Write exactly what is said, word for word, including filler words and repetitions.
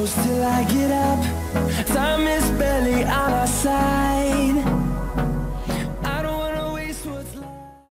close till I get up. Time is barely on our side.